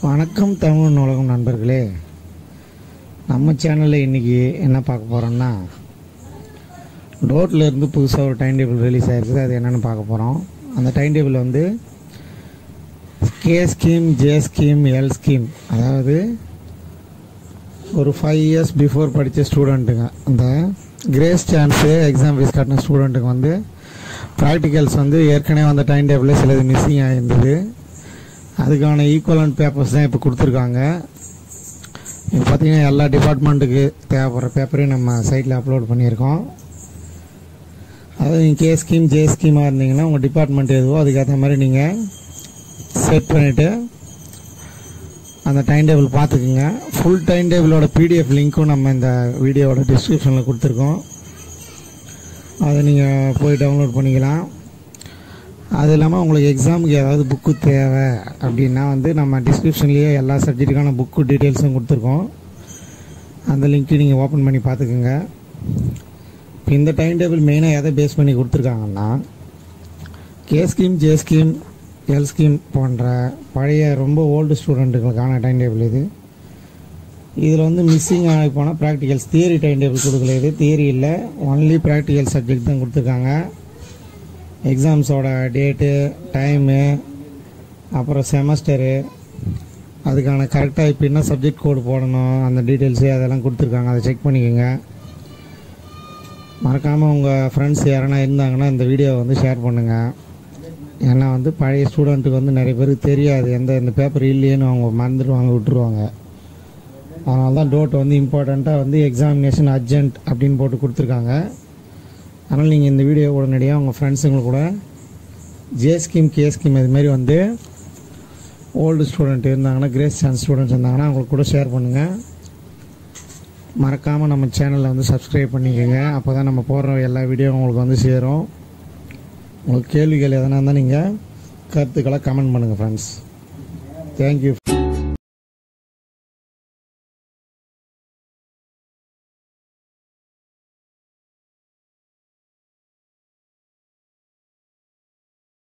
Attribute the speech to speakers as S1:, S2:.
S1: வணக்கம் தமிழ் நூலகம் நண்பர்களே, நம்ம சேனலில் இன்றைக்கி என்ன பார்க்க போகிறோம்னா, டோட்டில் இருந்து புதுசாக ஒரு டைம் டேபிள் ரிலீஸ் ஆகிருக்குது. அது என்னென்னு பார்க்க போகிறோம். அந்த டைம் டேபிள் வந்து K scheme, J scheme, L scheme, அதாவது ஒரு 5 இயர்ஸ் பிஃபோர் படித்த ஸ்டூடெண்ட்டுங்க, அந்த கிரேஸ் சான்ஸு எக்ஸாம் ஃபீஸ் கட்டின ஸ்டூடெண்ட்டுக்கு வந்து ப்ராக்டிகல்ஸ் வந்து ஏற்கனவே அந்த டைம் டேபிளில் சிலது மிஸ்ஸிங் ஆகிருந்தது. அதுக்கான ஈக்குவலண்ட் பேப்பர்ஸ் தான் இப்போ கொடுத்துருக்காங்க. இப்போ பார்த்திங்கன்னா எல்லா டிபார்ட்மெண்ட்டுக்கு தேவைப்படுற பேப்பரையும் நம்ம சைட்டில் அப்லோட் பண்ணியிருக்கோம். அதாவது நீங்கள் கே ஸ்கீம், ஜே ஸ்கீமாக இருந்தீங்கன்னா உங்கள் டிபார்ட்மெண்ட் எதுவோ அதுக்கேற்ற மாதிரி நீங்கள் செட் பண்ணிவிட்டு அந்த டைம் டேபிள் பார்த்துக்குங்க. ஃபுல் டைம் டேபிளோட பிடிஎஃப் லிங்க்கும் நம்ம இந்த வீடியோவோட டிஸ்கிரிப்ஷனில் கொடுத்துருக்கோம். அதை நீங்கள் போய் டவுன்லோட் பண்ணிக்கலாம். அது இல்லாமல் உங்களுக்கு எக்ஸாமுக்கு ஏதாவது புக்கு தேவை அப்படின்னா வந்து நம்ம டிஸ்கிரிப்ஷன்லேயே எல்லா சப்ஜெக்ட்டுக்கான புக்கு டீட்டெயில்ஸும் கொடுத்துருக்கோம். அந்த லிங்க்கு நீங்கள் ஓப்பன் பண்ணி பார்த்துக்குங்க. இப்போ இந்த டைம் டேபிள் மெயினாக எதை பேஸ் பண்ணி கொடுத்துருக்காங்கன்னா, K scheme, J scheme, L scheme போன்ற பழைய ரொம்ப ஓல்டு ஸ்டூடெண்ட்டுகளுக்கான டைம் டேபிள் இது. இதில் வந்து மிஸ்ஸிங் ஆகி போனால் ப்ராக்டிகல்ஸ், தியரி டைம் டேபிள் கொடுக்கல. இது தியரி இல்லை, ஒன்லி ப்ராக்டிகல் சப்ஜெக்ட் தான் கொடுத்துருக்காங்க. எக்ஸாம்ஸோட டேட்டு, டைமு, அப்புறம் செமஸ்டரு, அதுக்கான கரெக்டாக இப்போ என்ன சப்ஜெக்ட் கோடு போடணும் அந்த டீட்டெயில்ஸு அதெல்லாம் கொடுத்துருக்காங்க. அதை செக் பண்ணிக்கோங்க. மறக்காமல் உங்கள் ஃப்ரெண்ட்ஸ் யாரானா இருந்தாங்கன்னா இந்த வீடியோவை வந்து ஷேர் பண்ணுங்கள். ஏன்னா வந்து பழைய ஸ்டூடெண்ட்டுக்கு வந்து நிறைய பேருக்கு தெரியாது, இந்த பேப்பர் இல்லையேன்னு அவங்க மறந்துடுவாங்க, விட்டுருவாங்க. அதனால தான் டோட் வந்து இம்பார்ட்டண்ட்டாக வந்து எக்ஸாமினேஷன் அர்ஜென்ட் அப்படின்னு போட்டு கொடுத்துருக்காங்க. அதனால் நீங்கள் இந்த வீடியோ உடனடியாக உங்கள் ஃப்ரெண்ட்ஸுங்களுக்கு கூட ஜே ஸ்கீம், கே ஸ்கீம் இதுமாரி வந்து ஓல்டு ஸ்டூடெண்ட் இருந்தாங்கன்னா, கிரேஸ் சான்ஸ் ஸ்டூடெண்ட்ஸ் இருந்தாங்கன்னா அவங்களுக்கு கூட ஷேர் பண்ணுங்கள். மறக்காமல் நம்ம சேனலில் வந்து சப்ஸ்கிரைப் பண்ணிக்கோங்க. அப்போ தான் நம்ம போடுற எல்லா வீடியோவும் உங்களுக்கு வந்து சேரும். உங்களுக்கு கேள்விகள் எதனா இருந்தால் நீங்கள் கருத்துக்களை கமெண்ட் பண்ணுங்கள் ஃப்ரெண்ட்ஸ். தேங்க்யூ.